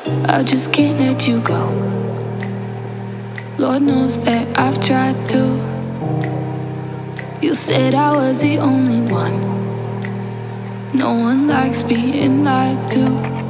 I just can't let you go. Lord knows that I've tried to. You said I was the only one. No one likes being lied to.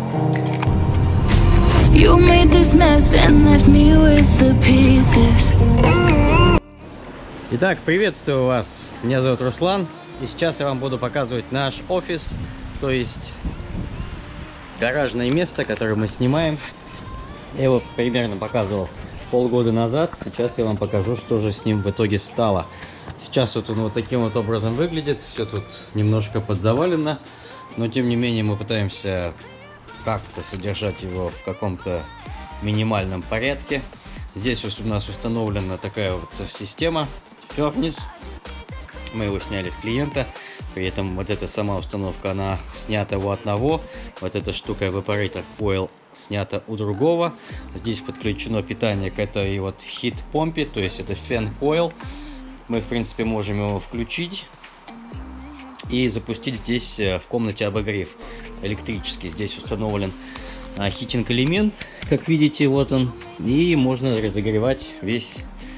You made this mess and left me with the pieces. Итак, приветствую вас. Меня зовут Руслан. И сейчас я вам буду показывать наш офис, то есть гаражное место, которое мы снимаем. Я его примерно показывал полгода назад. Сейчас я вам покажу, что же с ним в итоге стало. Сейчас вот он вот таким вот образом выглядит. Все тут немножко подзавалено, но тем не менее мы пытаемся как-то содержать его в каком-то минимальном порядке. Здесь вот у нас установлена такая вот система Furnace. Мы его сняли с клиента. При этом вот эта сама установка, она снята у одного. Вот эта штука Evaporator Coil снята у другого. Здесь подключено питание к этой вот heat помпе, то есть это fan coil. Мы в принципе можем его включить и запустить здесь в комнате обогрев электрический. Здесь установлен хитинг элемент, как видите, вот он. И можно разогревать весь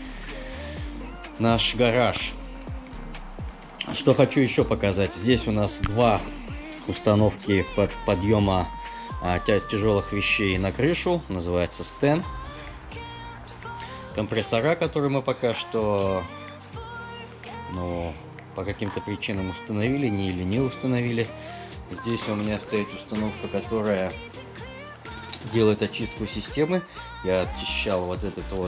наш гараж. Что хочу еще показать. Здесь у нас два установки под подъема тяжелых вещей на крышу. Называется стенд. Компрессора, которые мы пока что по каким-то причинам установили или не установили. Здесь у меня стоит установка, которая делает очистку системы. Я очищал вот этот вот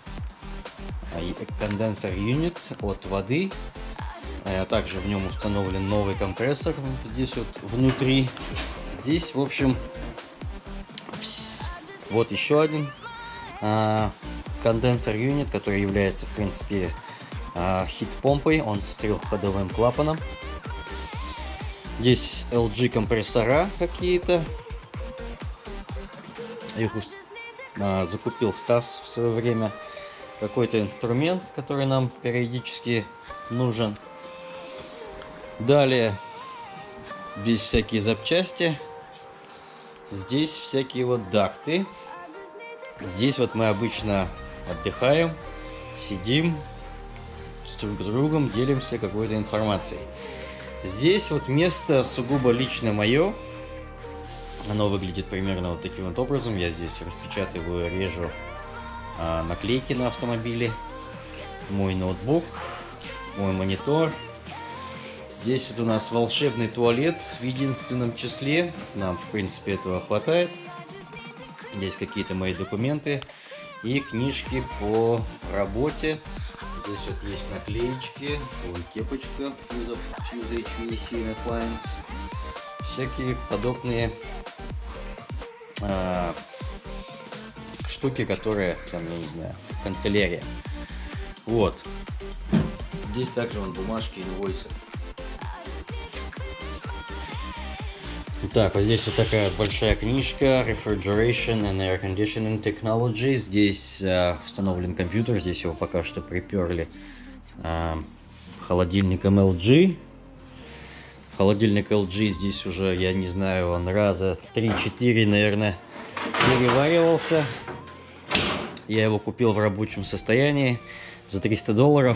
конденсер юнит от воды. А также в нем установлен новый компрессор здесь вот внутри. Здесь, в общем, вот еще один конденсер юнит, который является, в принципе, хит-помпой. Он с трехходовым клапаном. Здесь LG компрессора какие-то. Их закупил Стас в свое время. Какой-то инструмент, который нам периодически нужен. Далее здесь всякие запчасти. Здесь всякие вот дакты. Здесь вот мы обычно отдыхаем, сидим с друг другом, делимся какой-то информацией. Здесь вот место сугубо лично мое. Оно выглядит примерно вот таким вот образом. Я здесь распечатываю, режу наклейки на автомобиле. Мой ноутбук, мой монитор. Здесь вот у нас волшебный туалет в единственном числе. Нам, в принципе, этого хватает. Здесь какие-то мои документы и книжки по работе. Здесь вот есть наклеечки, вон кепочка Fuse HVAC Appliance. Всякие подобные штуки, которые, там, я не знаю, канцелярия. Вот. Здесь также вон бумажки, инвойсы. Так, вот здесь вот такая большая книжка Refrigeration and Air Conditioning Technology. Здесь установлен компьютер, здесь его пока что приперли холодильником LG. Холодильник LG здесь уже, я не знаю, он раза 3-4, наверное, переваривался. Я его купил в рабочем состоянии за $300.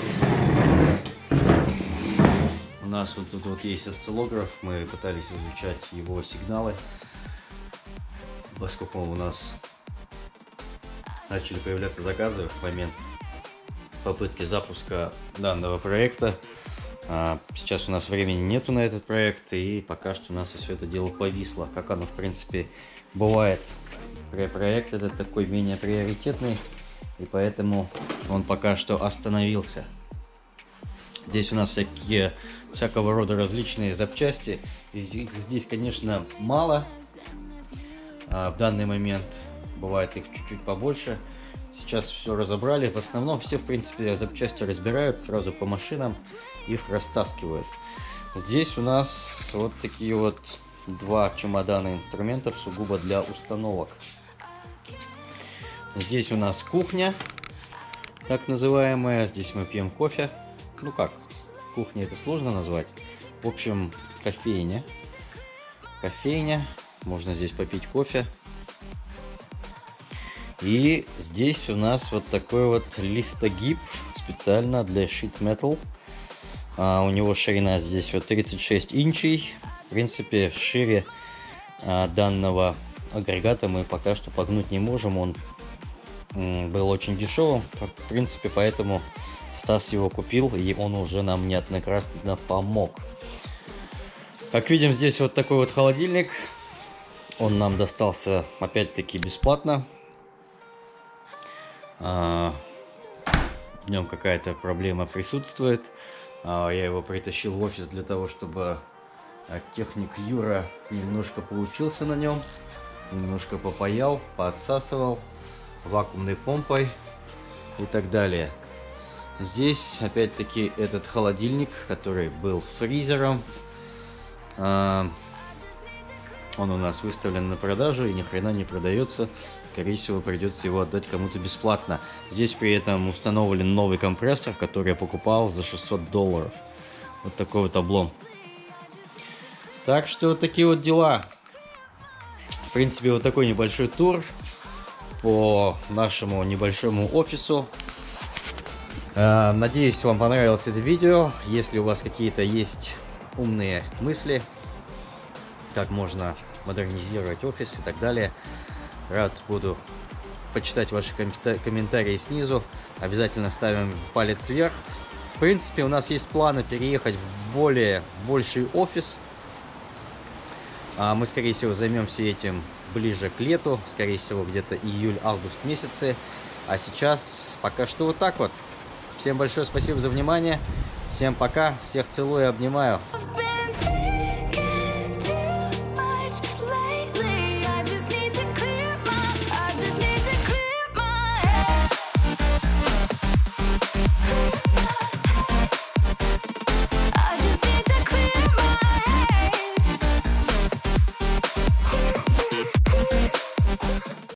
У нас вот тут вот есть осциллограф, мы пытались изучать его сигналы, поскольку у нас начали появляться заказы в момент попытки запуска данного проекта. Сейчас у нас времени нету на этот проект, и пока что у нас все это дело повисло. Как оно, в принципе, бывает. Проект этот такой менее приоритетный, и поэтому он пока что остановился. Здесь у нас всякого рода различные запчасти. Здесь, конечно, мало. В данный момент бывает их чуть-чуть побольше. Сейчас все разобрали. В основном все, в принципе, запчасти разбирают сразу по машинам, их растаскивают. Здесь у нас вот такие вот два чемодана инструментов сугубо для установок. Здесь у нас кухня, так называемая. Здесь мы пьем кофе. Ну как, кухня это сложно назвать. В общем, кофейня. Можно здесь попить кофе. И здесь у нас вот такой вот листогиб специально для sheet metal. У него ширина здесь вот 36 инчей. В принципе, шире данного агрегата мы пока что погнуть не можем. Он был очень дешевым, в принципе, поэтому Стас его купил, и он уже нам неоднократно помог. Как видим, здесь вот такой вот холодильник. Он нам достался опять-таки бесплатно. В нем какая-то проблема присутствует. Я его притащил в офис для того, чтобы техник Юра немножко поучился на нем, немножко попаял, поотсасывал вакуумной помпой и так далее. Здесь опять-таки этот холодильник, который был фризером. Он у нас выставлен на продажу и ни хрена не продается. Скорее всего, придется его отдать кому-то бесплатно. Здесь при этом установлен новый компрессор, который я покупал за $600. Вот такой вот облом. Так что вот такие вот дела. В принципе, вот такой небольшой тур по нашему небольшому офису. Надеюсь, вам понравилось это видео. Если у вас какие-то есть умные мысли, как можно модернизировать офис и так далее, рад буду почитать ваши комментарии снизу. Обязательно ставим палец вверх. В принципе, у нас есть планы переехать в больший офис. Мы, скорее всего, займемся этим ближе к лету. Скорее всего, где-то июль-август месяцы. А сейчас пока что вот так вот. Всем большое спасибо за внимание. Всем пока. Всех целую и обнимаю.